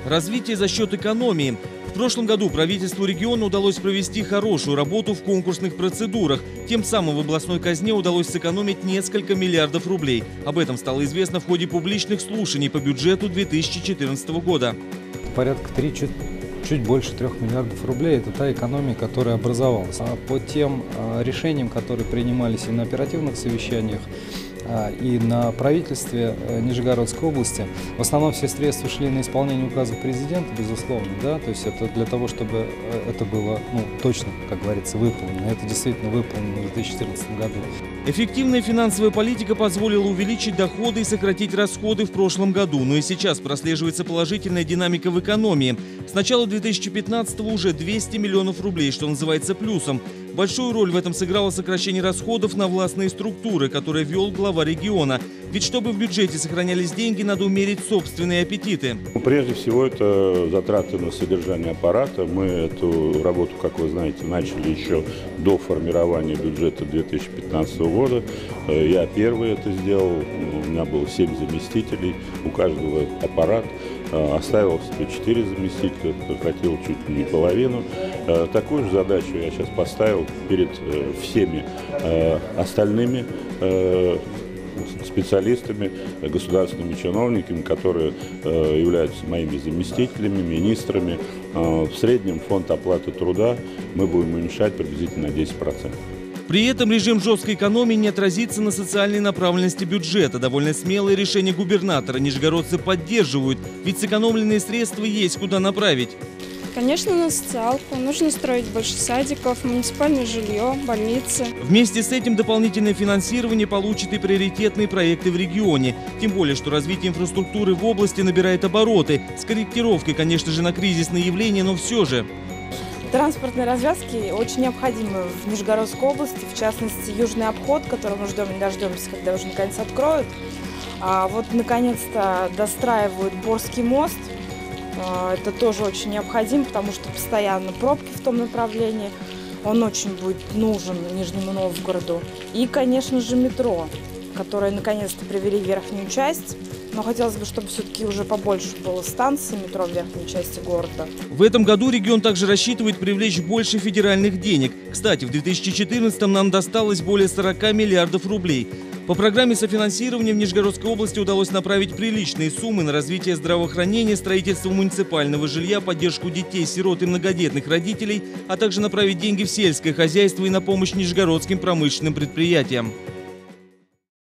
Развитие за счет экономии. В прошлом году правительству региона удалось провести хорошую работу в конкурсных процедурах. Тем самым в областной казне удалось сэкономить несколько миллиардов рублей. Об этом стало известно в ходе публичных слушаний по бюджету 2014 года. Порядка чуть больше 3 миллиардов рублей – это та экономия, которая образовалась. А по тем решениям, которые принимались и на оперативных совещаниях, и на правительстве Нижегородской области, в основном все средства шли на исполнение указов президента, безусловно, да, то есть это для того, чтобы это было, точно, как говорится, выполнено. Это действительно выполнено в 2014 году. Эффективная финансовая политика позволила увеличить доходы и сократить расходы в прошлом году, но и сейчас прослеживается положительная динамика в экономии. С начала 2015-го уже 200 миллионов рублей, что называется плюсом. Большую роль в этом сыграло сокращение расходов на властные структуры, которые вел глава региона. Ведь чтобы в бюджете сохранялись деньги, надо умерить собственные аппетиты. Прежде всего, это затраты на содержание аппарата. Мы эту работу, как вы знаете, начали еще до формирования бюджета 2015 года. Я первый это сделал. У меня было 7 заместителей. У каждого аппарат. Оставил себе 4 заместителя, сократил чуть ли не половину. Такую же задачу я сейчас поставил перед всеми остальными специалистами, государственными чиновниками, которые являются моими заместителями, министрами. В среднем фонд оплаты труда мы будем уменьшать приблизительно на 10%. При этом режим жесткой экономии не отразится на социальной направленности бюджета. Довольно смелые решения губернатора нижегородцы поддерживают, ведь сэкономленные средства есть куда направить. Конечно, на социалку. Нужно строить больше садиков, муниципальное жилье, больницы. Вместе с этим дополнительное финансирование получат и приоритетные проекты в регионе. Тем более, что развитие инфраструктуры в области набирает обороты. С корректировкой, конечно же, на кризисные явления, но все же. Транспортные развязки очень необходимы в Нижегородской области, в частности, южный обход, который мы ждем и не дождемся, когда уже наконец откроют. Вот наконец-то достраивают Борский мост. Это тоже очень необходимо, потому что постоянно пробки в том направлении. Он очень будет нужен Нижнему Новгороду. И, конечно же, метро, которое наконец-то привели в верхнюю часть. Но хотелось бы, чтобы все-таки уже побольше было станций метро в верхней части города. В этом году регион также рассчитывает привлечь больше федеральных денег. Кстати, в 2014-м нам досталось более 40 миллиардов рублей. По программе софинансирования в Нижегородской области удалось направить приличные суммы на развитие здравоохранения, строительство муниципального жилья, поддержку детей, сирот и многодетных родителей, а также направить деньги в сельское хозяйство и на помощь нижегородским промышленным предприятиям.